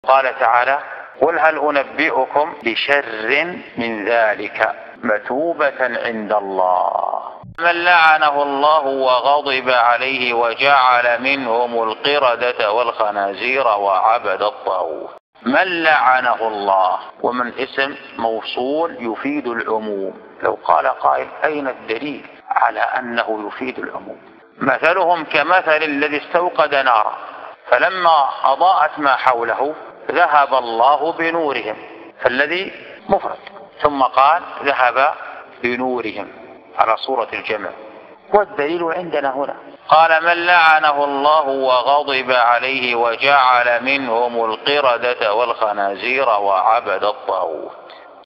قال تعالى: قل هل أنبئكم بشر من ذلك مثوبة عند الله من لعنه الله وغضب عليه وجعل منهم القردة والخنازير وعبد الطاغوت. من لعنه الله ومن اسم موصول يفيد العموم. لو قال قائل: أين الدليل على أنه يفيد العموم؟ مثلهم كمثل الذي استوقد نارا فلما أضاءت ما حوله ذهب الله بنورهم، فالذي مفرد، ثم قال ذهب بنورهم على صورة الجمع، والدليل عندنا هنا. قال: من لعنه الله وغضب عليه وجعل منهم القردة والخنازير وعبد الطاغوت.